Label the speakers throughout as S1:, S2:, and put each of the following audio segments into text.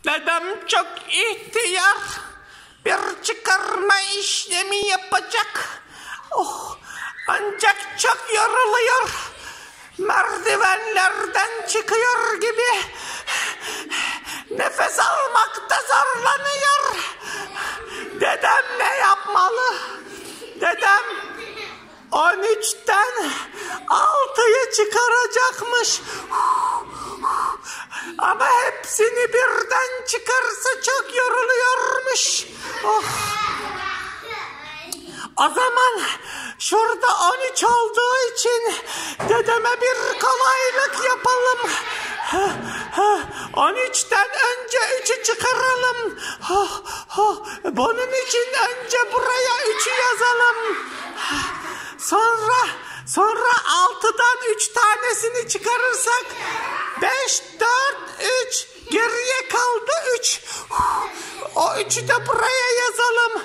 S1: Dedem çok ihtiyar, bir çıkarma işlemi yapacak. Ancak çok yoruluyor. Merdivenlerden çıkıyor gibi. Nefes almakta zorlanıyor. Dedem ne yapmalı? Dedem 13'ten 6'yı çıkaracakmış. Ama hepsini birden çıkarsa çok yoruluyormuş. O zaman şurada 13 olduğu için dedeme bir kolaylık yapalım. 13'ten önce 3'ü çıkaralım. Bunun için önce buraya 3'ü yazalım. Sonra 6'dan 3 tanesini çıkarırsak 5, 4, 3 geriye kaldı 3. O 3'ü de buraya yazalım.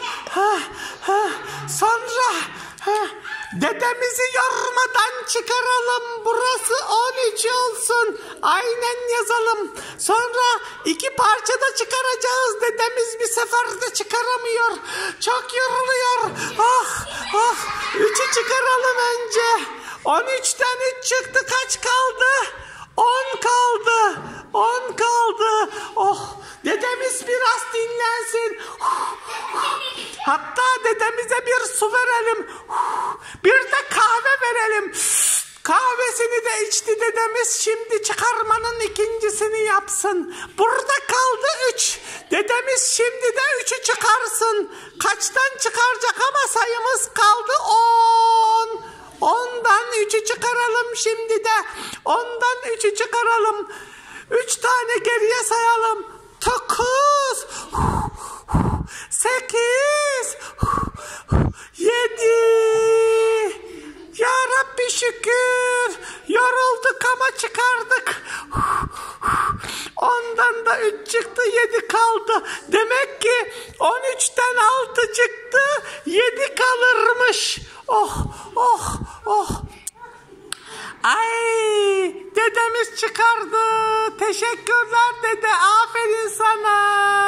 S1: Sonra dedemizi yormadan çıkaralım. Burası 13 olsun. Aynen yazalım. Sonra 2 parçada çıkaracağız. Dedemiz bir seferde çıkaramıyor. Çok yoruluyor. 3'ü çıkaralım önce. 13'ten 3 çıktı. Kaç kaldı? 10 kaldı. 10 kaldı. Dedemiz biraz dinlensin. Hatta dedemize bir su verelim. Bir de kahve verelim. Kahvesini de içti dedemiz. Şimdi çıkarmanın ikincisini yapsın. Burada kaldı 3. Dedemiz şimdi de 3'ü çıkarsın. Kaçtan çıkaracak ama sayımız kaldı 10. 10'dan 3'ü çıkaralım şimdi de. 10'dan 3'ü çıkaralım. 3 tane geriye sayalım. 9, 8, 7. Ya Rabbi şükür. Yorulduk ama çıkardık. 10'dan da 3 çıktı, 7 kaldı. Demek ki 13'ten 6 çıktı, 7 kalırmış. Ay, dedemiz çıkardı. Teşekkürler dede. Aferin sana.